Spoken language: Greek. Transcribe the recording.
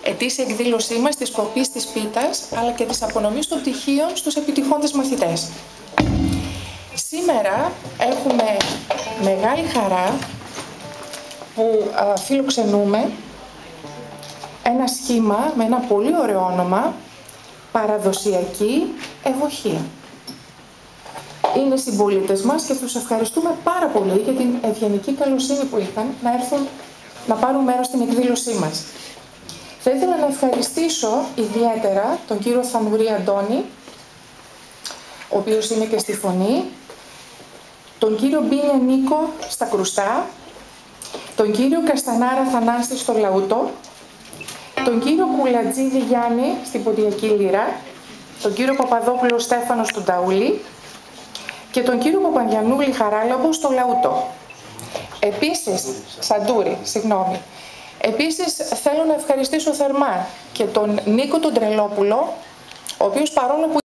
ετήσια εκδήλωσή μας της κοπής της πίτας, αλλά και της απονομής των πτυχίων στους επιτυχώντες μαθητές. Σήμερα έχουμε μεγάλη χαρά που φιλοξενούμε ένα σχήμα με ένα πολύ ωραίο όνομα, Παραδοσιακή Ευοχία. Είναι συμπολίτες μας και τους ευχαριστούμε πάρα πολύ για την ευγενική καλοσύνη που είχαν να έρθουν να πάρουν μέρος στην εκδήλωσή μας. Θα ήθελα να ευχαριστήσω ιδιαίτερα τον κύριο Θανουρή Αντώνη, ο οποίος είναι και στη φωνή, τον κύριο Μπίνια Νίκο στα κρουστά, τον κύριο Καστανάρα Θανάση στο λαούτο, τον κύριο Κουλατζίδη Γιάννη στην ποντιακή λύρα, τον κύριο Παπαδόπουλο Στέφανο στον ταούλι και τον κύριο Παπαγιαννούλη Χαράλαμπο στο λαούτο. Επίσης, Σαντούρη, συγγνώμη. Επίσης, θέλω να ευχαριστήσω θερμά και τον Νίκο τον Τρελόπουλο, ο οποίος παρόλο που